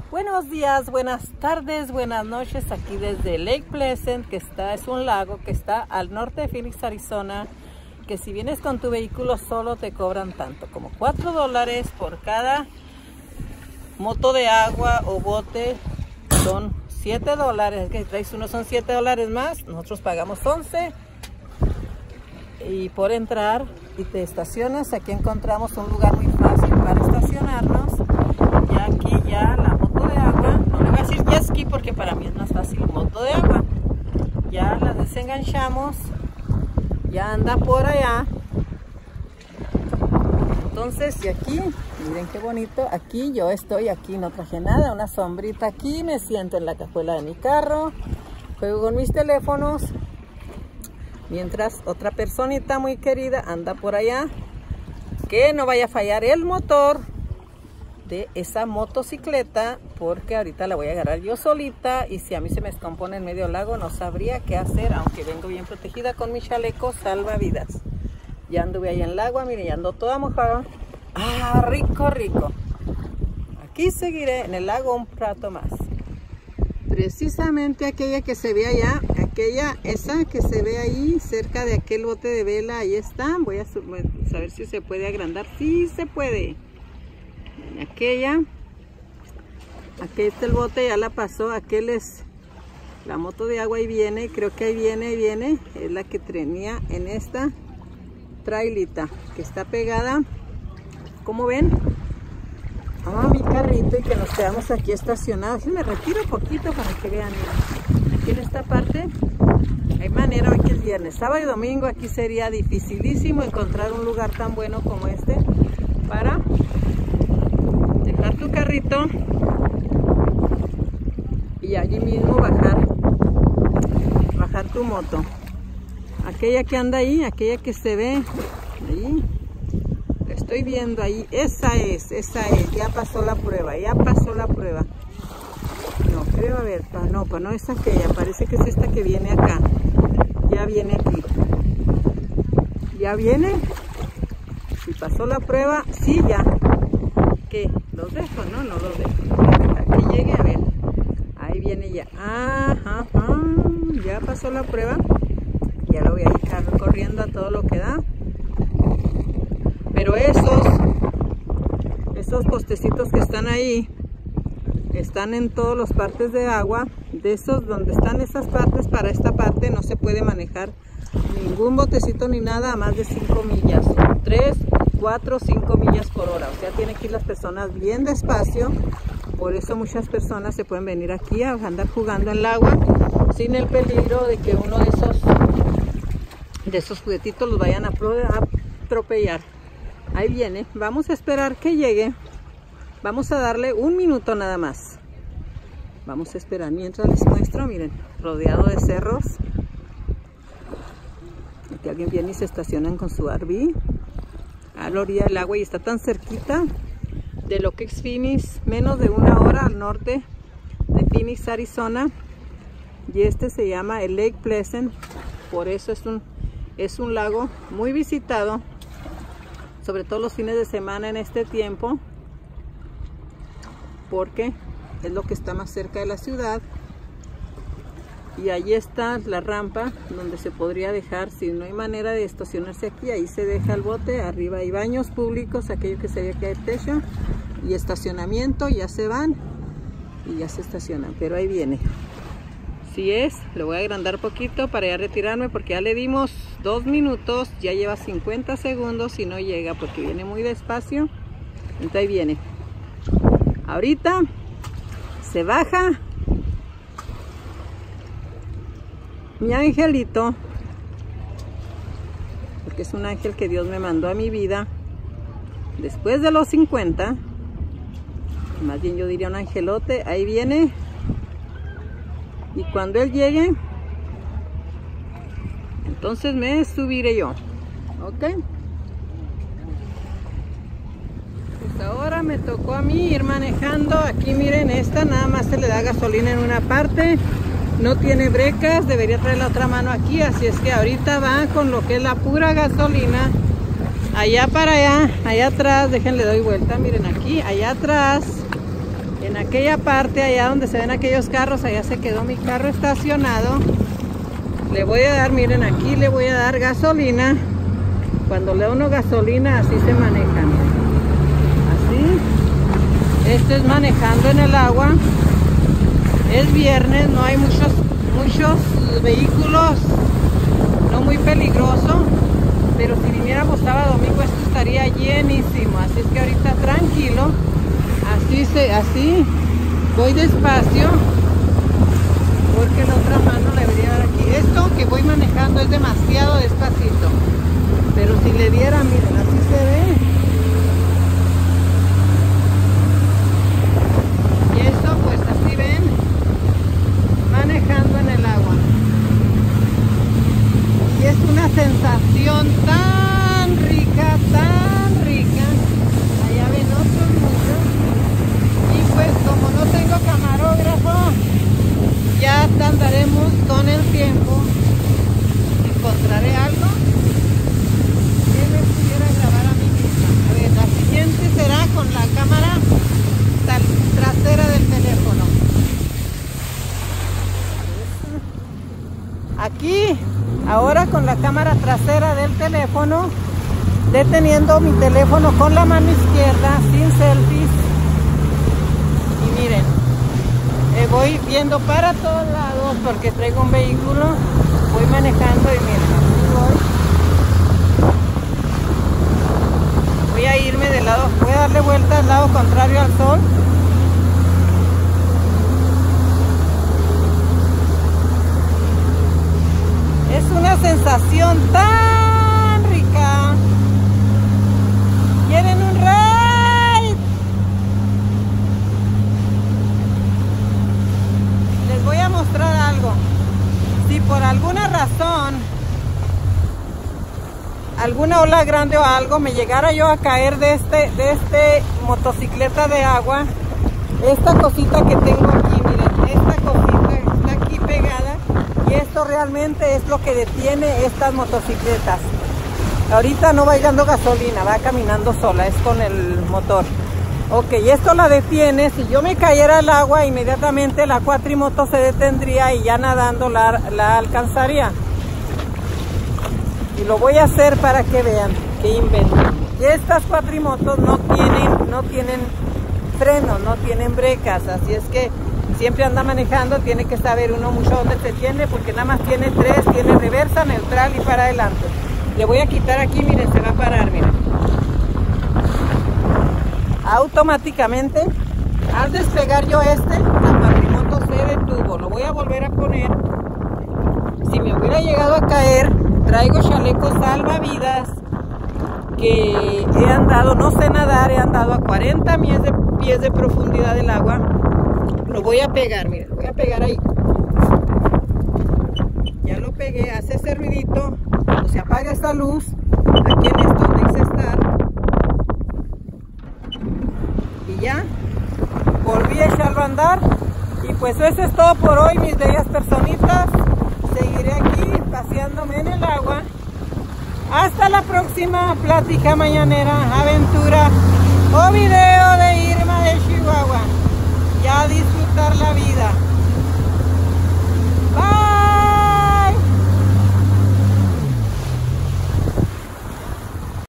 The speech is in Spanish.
Buenos días, buenas tardes, buenas noches, aquí desde Lake Pleasant, es un lago que está al norte de Phoenix, Arizona, que si vienes con tu vehículo solo te cobran tanto como $4 por cada moto de agua o bote, son $7, que si traes uno son $7 más, nosotros pagamos 11 y por entrar y te estacionas, aquí encontramos un lugar muy fácil para estacionarnos, y aquí ya la moto de agua, no le voy a decir jet ski porque para mí es más fácil moto de agua, ya la desenganchamos, ya anda por allá. Entonces, y aquí, miren qué bonito, aquí yo estoy, aquí no traje nada, una sombrita aquí, me siento en la cajuela de mi carro, juego con mis teléfonos, mientras otra personita muy querida anda por allá, que no vaya a fallar el motor de esa motocicleta, porque ahorita la voy a agarrar yo solita, y si a mí se me descompone en medio del lago, no sabría qué hacer, aunque vengo bien protegida con mi chaleco salvavidas. Ya anduve ahí en el agua, miren, ya ando toda mojada. ¡Ah, rico, rico! Aquí seguiré en el lago un rato más. Precisamente aquella que se ve allá, esa que se ve ahí, cerca de aquel bote de vela, ahí está. Voy a saber si se puede agrandar. ¡Sí se puede! Aquella, aquí está el bote, ya la pasó, aquel es la moto de agua, y viene, creo que ahí viene, es la que tenía en esta trailita que está pegada, como ven, a mi carrito, y que nos quedamos aquí estacionados. Me retiro un poquito para que vean, miren, aquí en esta parte hay manera, hoy que es viernes, sábado y domingo, aquí sería dificilísimo encontrar un lugar tan bueno como este para dejar tu carrito y allí mismo bajar tu moto. Aquella que anda ahí, aquella que se ve ahí, la estoy viendo ahí, esa es, ya pasó la prueba, no, creo, a ver, no es aquella, parece que es esta que viene acá, ya viene aquí, ya viene, si pasó la prueba, sí, ya. ¿Qué? ¿Los dejo? No los dejo. Que llegue, a ver. Ahí viene ya. Ajá, ya pasó la prueba. Ya lo voy a dejar corriendo a todo lo que da. Pero esos postecitos que están ahí, están en todas las partes de agua. De esos donde están esas partes, para esta parte no se puede manejar ningún botecito ni nada a más de 5 millas. 3, 4, 5 millas por hora, o sea, tienen que ir las personas bien despacio. Por eso muchas personas se pueden venir aquí a andar jugando en el agua sin el peligro de que uno de esos juguetitos los vayan a atropellar. Ahí viene, vamos a esperar que llegue, vamos a darle un minuto nada más, vamos a esperar mientras les muestro. Miren, rodeado de cerros, aquí alguien viene y se estacionan con su RV a la orilla del agua, y está tan cerquita de lo que es Phoenix, menos de 1 hora al norte de Phoenix, Arizona, y este se llama el Lake Pleasant. Por eso es un lago muy visitado, sobre todo los fines de semana en este tiempo, porque es lo que está más cerca de la ciudad. Y ahí está la rampa donde se podría dejar, si no hay manera de estacionarse aquí, ahí se deja el bote. Arriba hay baños públicos, aquello que se ve que hay techo y estacionamiento, ya se van y ya se estacionan. Pero ahí viene. Si es, lo voy a agrandar poquito para ya retirarme, porque ya le dimos 2 minutos, ya lleva 50 segundos y no llega porque viene muy despacio. Entonces ahí viene. Ahorita se baja mi angelito, porque es un ángel que Dios me mandó a mi vida después de los 50, más bien yo diría un angelote. Ahí viene, y cuando él llegue, entonces me subiré yo, ¿ok? Pues ahora me tocó a mí ir manejando. Aquí miren, esta nada más se le da gasolina en una parte, no tiene brecas, debería traer la otra mano aquí, así es que ahorita va con lo que es la pura gasolina. Allá para allá, allá atrás, déjenle doy vuelta, miren aquí, allá atrás, en aquella parte, allá donde se ven aquellos carros, allá se quedó mi carro estacionado. Le voy a dar, miren, aquí le voy a dar gasolina. Cuando le da uno gasolina, así se maneja. Así. Esto es manejando en el agua. Es viernes, no hay muchos vehículos, no muy peligroso. Pero si viniéramos sábado domingo, esto estaría llenísimo. Así es que ahorita tranquilo. Así voy despacio, porque la otra mano le debería dar aquí. Esto que voy manejando es demasiado despacito, pero si le diera, miren, así se ve. Y esto pues así ven, manejando en el agua. Y es una sensación tan rica, tan rica. Allá ven otros muchos. Y pues como no tengo camarógrafo, ya andaremos con el tiempo. ¿Encontraré algo que me pudiera grabar a mí misma? A ver, la siguiente será con la cámara trasera del teléfono. Aquí, ahora con la cámara trasera del teléfono, deteniendo mi teléfono con la mano izquierda, sin selfies. Y miren, voy viendo para todos lados porque traigo un vehículo, voy manejando y miren, voy a irme del lado, voy a darle vuelta al lado contrario al sol. Es una sensación tan rica. ¿Quieren un ride? Les voy a mostrar algo. Si por alguna razón, alguna ola grande o algo, me llegara yo a caer de este motocicleta de agua, esta cosita que tengo aquí, miren, esta cosita está aquí pegada. Y esto realmente es lo que detiene estas motocicletas. Ahorita no va dando gasolina, va caminando sola, es con el motor. Ok, esto la detiene. Si yo me cayera al agua, inmediatamente la cuatrimoto se detendría y ya nadando la alcanzaría. Y lo voy a hacer para que vean qué invento. Y estas cuatrimotos no tienen freno, no tienen brecas, así es que siempre anda manejando, tiene que saber uno mucho dónde se tiene, porque nada más tiene tres, tiene reversa, neutral y para adelante. Le voy a quitar aquí, miren, se va a parar, miren. Automáticamente, al despegar yo la cuatrimoto se detuvo. Lo voy a volver a poner. Si me hubiera llegado a caer, traigo chalecos salvavidas, que he andado, no sé nadar, he andado a 40 pies de profundidad del agua. Lo voy a pegar, miren, lo voy a pegar ahí. Ya lo pegué, hace ese ruidito. Cuando se apaga esta luz, aquí en esto donde dice estar. Y ya, volví a echarlo a andar. Y pues eso es todo por hoy, mis bellas personitas. Seguiré aquí paseándome en el agua. Hasta la próxima plática mañanera, aventura o video de Irma de Chihuahua. Ya disfrutar la vida. Bye.